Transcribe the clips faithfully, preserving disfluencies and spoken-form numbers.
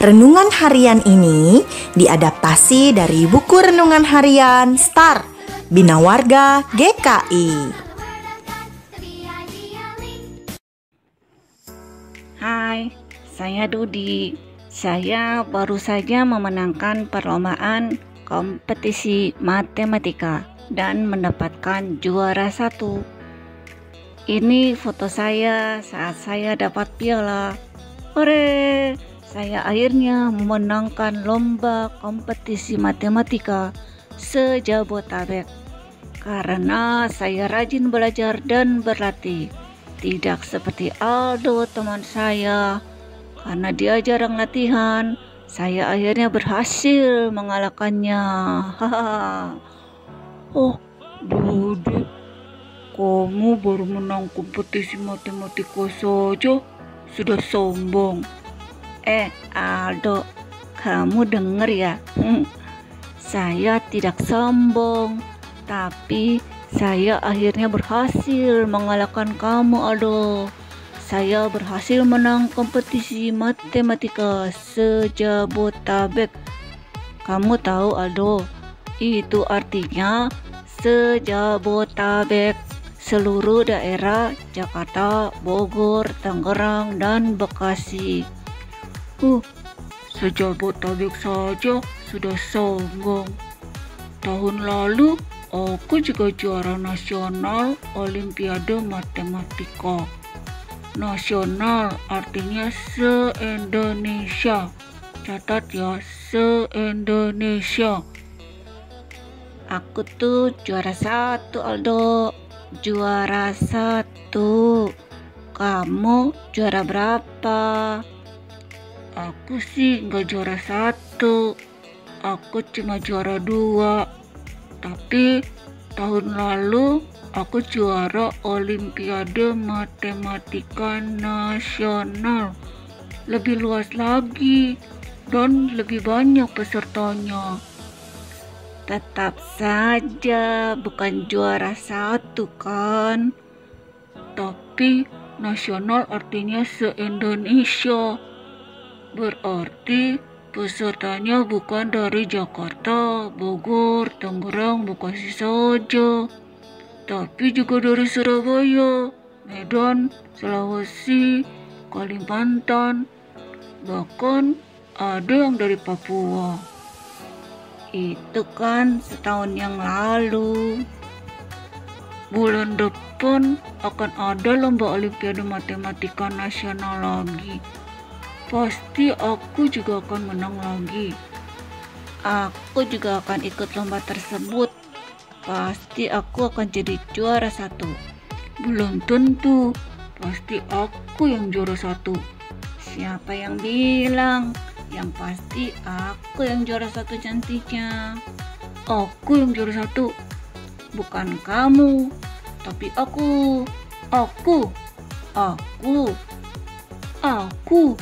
Renungan harian ini diadaptasi dari buku renungan harian Star Bina Warga G K I. Hai, saya Dudi. Saya baru saja memenangkan perlombaan kompetisi matematika dan mendapatkan juara satu. Ini foto saya saat saya dapat piala. Hore! Saya akhirnya memenangkan lomba kompetisi matematika se-Jabotabek karena saya rajin belajar dan berlatih. Tidak seperti Aldo teman saya, karena dia jarang latihan, saya akhirnya berhasil mengalahkannya. Hahaha. Oh, Dudi, kamu baru menang kompetisi matematika saja, sudah sombong. Eh Aldo, kamu denger ya? Hmm, saya tidak sombong, tapi saya akhirnya berhasil mengalahkan kamu, Aldo. Saya berhasil menang kompetisi matematika se-Jabotabek. Kamu tahu, Aldo, itu artinya se-Jabotabek, seluruh daerah Jakarta, Bogor, Tangerang, dan Bekasi. Uh, se-Jabotabek saja sudah sombong. Tahun lalu aku juga juara nasional Olimpiade Matematika. Nasional artinya se-Indonesia. Catat ya, se-Indonesia. Aku tuh juara satu, Aldo. Juara satu. Kamu juara berapa? Aku sih nggak juara satu. Aku cuma juara dua. Tapi tahun lalu aku juara Olimpiade Matematika Nasional. Lebih luas lagi dan lebih banyak pesertanya. Tetap saja bukan juara satu kan? Tapi nasional artinya se-Indonesia. Berarti pesertanya bukan dari Jakarta, Bogor, Tangerang, Bekasi saja, tapi juga dari Surabaya, Medan, Sulawesi, Kalimantan, bahkan ada yang dari Papua. Itu kan setahun yang lalu. Bulan depan akan ada lomba Olimpiade Matematika Nasional lagi. Pasti aku juga akan menang lagi. Aku juga akan ikut lomba tersebut. Pasti aku akan jadi juara satu. Belum tentu. Pasti aku yang juara satu. Siapa yang bilang? Yang pasti aku yang juara satu cantiknya. Aku yang juara satu. Bukan kamu, tapi aku. Aku. Aku. Aku.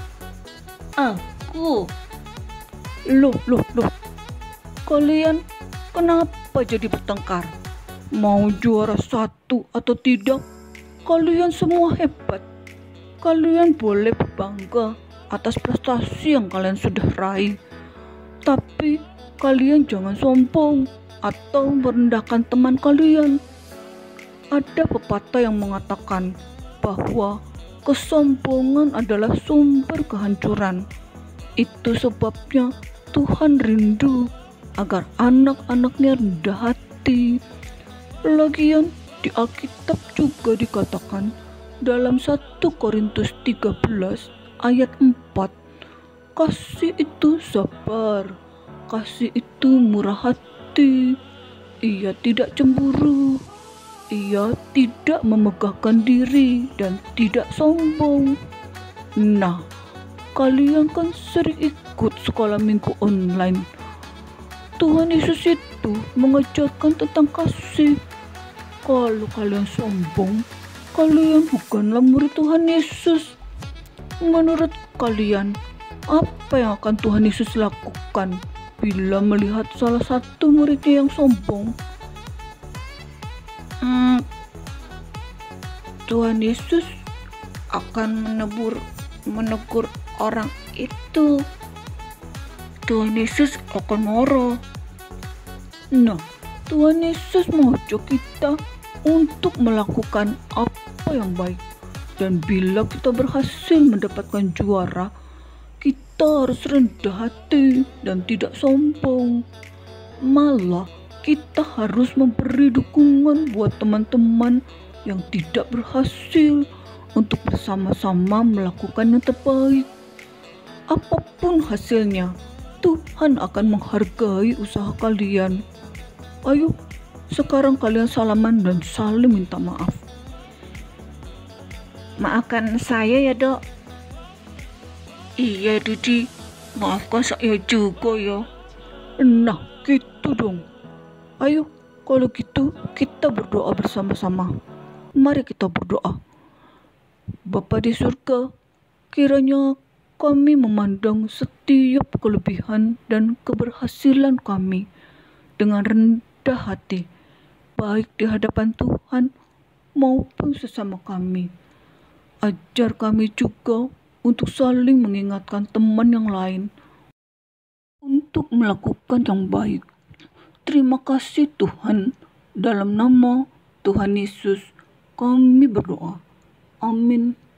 Aku. Loh, loh, loh. Kalian kenapa jadi bertengkar? Mau juara satu atau tidak? Kalian semua hebat. Kalian boleh berbangga atas prestasi yang kalian sudah raih. Tapi kalian jangan sombong atau merendahkan teman kalian. Ada pepatah yang mengatakan bahwa kesombongan adalah sumber kehancuran. Itu sebabnya Tuhan rindu agar anak-anaknya rendah hati. Lagian di Alkitab juga dikatakan dalam satu Korintus tiga belas ayat empat, kasih itu sabar, kasih itu murah hati, ia tidak cemburu, ia tidak memegahkan diri dan tidak sombong. Nah, kalian kan sering ikut sekolah minggu online. Tuhan Yesus itu mengajarkan tentang kasih. Kalau kalian sombong, kalian bukanlah murid Tuhan Yesus. Menurut kalian, apa yang akan Tuhan Yesus lakukan bila melihat salah satu muridnya yang sombong? Hmm, Tuhan Yesus akan menebur, menegur orang itu Tuhan Yesus akan marah. Nah, Tuhan Yesus mengajak kita untuk melakukan apa yang baik. Dan bila kita berhasil mendapatkan juara, kita harus rendah hati dan tidak sombong. Malah kita harus memberi dukungan buat teman-teman yang tidak berhasil untuk bersama-sama melakukan yang terbaik. Apapun hasilnya, Tuhan akan menghargai usaha kalian. Ayo, sekarang kalian salaman dan saling minta maaf. Maafkan saya ya, Dok. Iya, Didi, maafkan saya juga ya. Nah, gitu dong. Ayo, kalau gitu kita berdoa bersama-sama. Mari kita berdoa. Bapa di surga, kiranya kami memandang setiap kelebihan dan keberhasilan kami dengan rendah hati, baik di hadapan Tuhan maupun sesama kami. Ajar kami juga untuk saling mengingatkan teman yang lain untuk melakukan yang baik. Terima kasih Tuhan, dalam nama Tuhan Yesus kami berdoa. Amin.